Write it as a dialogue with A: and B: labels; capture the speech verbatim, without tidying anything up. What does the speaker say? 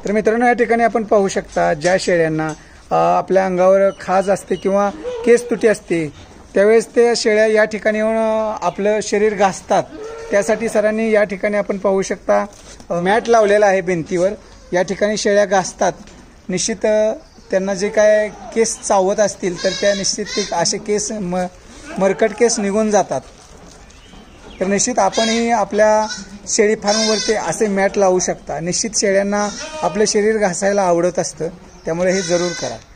A: तर मित्रांनो या ठिकाणी आपण पाहू शकता ज्या शेळ्यांना आपल्या अंगावर खाज असते किंवा केस तुटी असते त्यावेळेस त्या शेळ्या या ठिकाणी येऊन आपलं शरीर घासतात। त्यासाठी सरांनी या ठिकाणी आपण पाहू शकता मॅट लावलेला आहे भिंतीवर, या ठिकाणी शेळ्या घासतात। निश्चित त्यांना जे काय केस चावत असतील तर त्या निश्चित असे केस म मरकट केस निघून जातात। तर निश्चित आपणही आपल्या शेळी फार्मवरती असे मॅट लावू शकता। निश्चित शेळ्यांना आपलं शरीर घासायला आवडत असतं, त्यामुळे हे जरूर करा।